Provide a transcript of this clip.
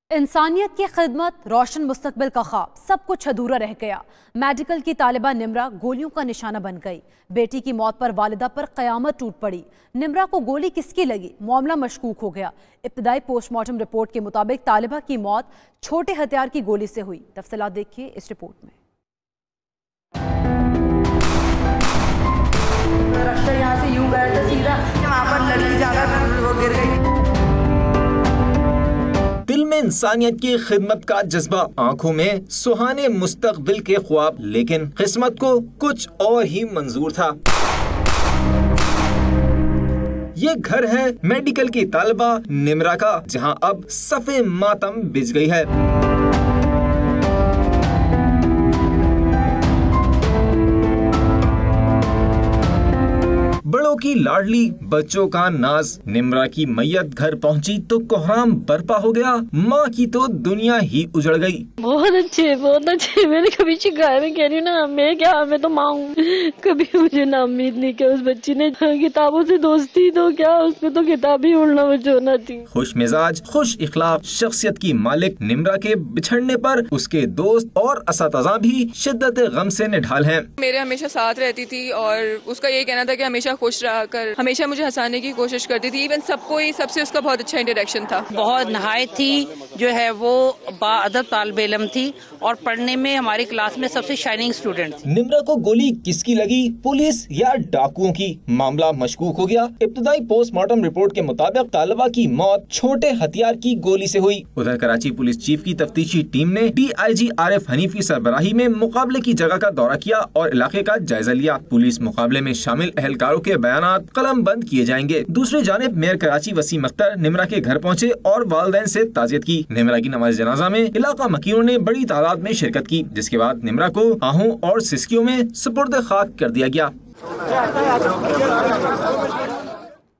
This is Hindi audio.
इंसानियत की खिदमत, रोशन मुस्तकबिल का ख्वाब, सब कुछ अधूरा रह गया। मेडिकल की तालिबा निम्रा गोलियों का निशाना बन गई। बेटी की मौत पर वालिदा पर कयामत टूट पड़ी। निम्रा को गोली किसकी लगी, मामला मशकूक हो गया। इब्तदाई पोस्टमार्टम रिपोर्ट के मुताबिक तालिबा की मौत छोटे हथियार की गोली से हुई। तफसीलात देखिए इस रिपोर्ट में। रास्ता यहाँ से यूं गया था सीधा, वहाँ पर लड़की जाकर वो गिर गई। दिल में इंसानियत की खिदमत का जज्बा, आंखों में सुहाने मुस्तकबिल के ख्वाब, लेकिन किस्मत को कुछ और ही मंजूर था। ये घर है मेडिकल की तालिबा निम्रा का, जहां अब सफ़े मातम बिछ गई है। बड़ों की लाडली, बच्चों का नाज। निम्रा की मैयत घर पहुंची तो कोहराम बर्पा हो गया। माँ की तो दुनिया ही उजड़ गई। बहुत अच्छे, बहुत अच्छे। मैंने कभी शिकायत नहीं, कह रही ना, मैं तो माँ हूँ। कभी मुझे ना उम्मीद नहीं कि उस बच्ची ने किताबों से दोस्ती, तो क्या उसमें तो किताब ही उड़ना बचोना थी। खुश मिजाज, खुश इखलाक शख्सियत की मालिक निम्रा के बिछड़ने पर उसके दोस्त और असातिज़ा भी शिद्दत गम से निढाल हैं। मेरे हमेशा साथ रहती थी और उसका ये कहना था कि हमेशा खुश रहा कर, हमेशा मुझे हंसाने की कोशिश करती थी। इवन सबसे उसका बहुत अच्छा इंटरेक्शन था। बहुत नहायत थी, जो है वो बाअदब तालिबे इल्म थी और पढ़ने में हमारी क्लास में सबसे शाइनिंग स्टूडेंट थी। निम्रा को गोली किसकी लगी, पुलिस या डाकुओं की? मामला मशकूक हो गया। इब्तदाई पोस्टमार्टम रिपोर्ट के मुताबिक तालिबा की मौत छोटे हथियार की गोली से हुई। उधर कराची पुलिस चीफ की तफ्तीशी टीम ने DIG आरिफ हनीफ की सरबराही में मुकाबले की जगह का दौरा किया और इलाके का जायजा लिया। पुलिस मुकाबले में शामिल अहलकारों के बयानात कलम बंद किए जाएंगे। दूसरी जानिब मेयर कराची वसीम अख्तर निम्रा के घर पहुंचे और वालिदैन से ताज़ियत की। निम्रा की नमाज जनाजा में इलाका मकीनों ने बड़ी तादाद में शिरकत की, जिसके बाद निम्रा को आहूं और सिस्कियों में सुपुर्द खाक कर दिया गया।